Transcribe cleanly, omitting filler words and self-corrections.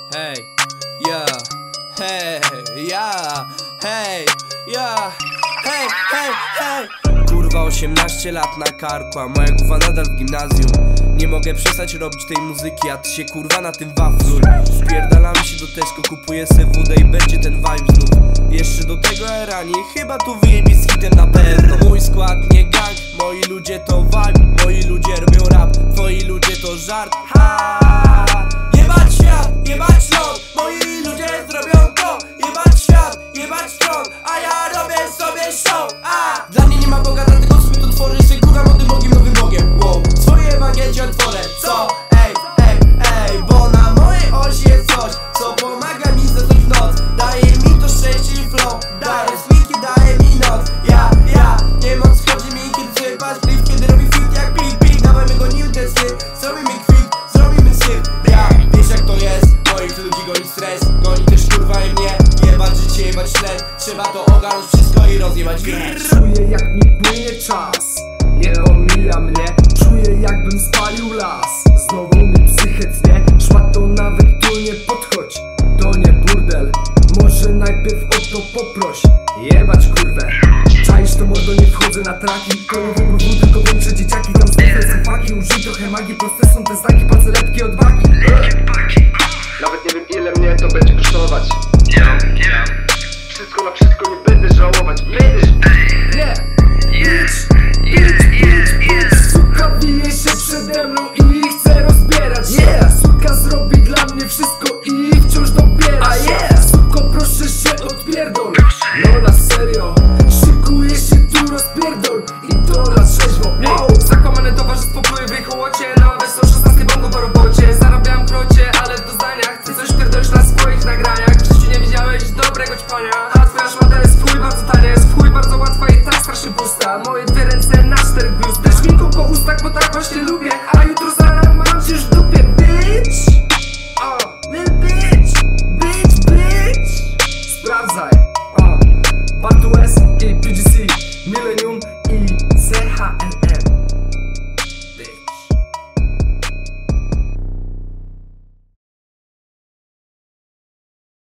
Hey, yeah, hey, yeah, hey, yeah, hey, hey, hey. Kurwa 18 lat na karku, a moja głowa nadal w gimnazjum. Nie mogę przestać robić tej muzyki, a ty się kurwa na tym wafluj. Spierdalam się do Tesco, kupuję se wódę i będzie ten vibe znów. Jeszcze do tego erani, chyba tu wyjebie z hitem na pewno. Mój skład nie gang, moi ludzie to vibe. Moi ludzie robią rap, twoi ludzie to żart. Ha! Jebać świat, jebać ląd, moi ludzie zrobią to. Jebać świat, jebać tron, a ja robię sobie show. Dla mnie nie ma Boga, dlatego sobie to tworzę. Się kurwa młodym Bogiem, nowym Bogiem. Wow. Swoje Ewangelię otworzę, co? Ej, ej, ej, bo na mojej osi jest coś, co pomaga mi zasnąć w noc. Daje mi to szczęście i flow, daje swiki, daje mi noc. Ja, nie moc schodzi mi, kiedy sobie patrz klip, kiedy robi fit jak pik, dawajmy go nim ten syf, zrobimy kwit, zrobimy syf. Ja, wiesz jak to jest, moich ludzi goni stres, goni też kurwa i mnie. Jebać życie, jebać tlen, trzeba to ogarnąć wszystko i rozjebać grę. Czuję jak mi płynie czas, nie omija mnie. Czuję jakbym spalił las, znowu mi psychę tnie. Szmato nawet tu nie podchodź, to nie burdel. Może najpierw o to poproś, jebać kurwę. Czaisz to mordo, nie wchodzę na traki, to nie wybór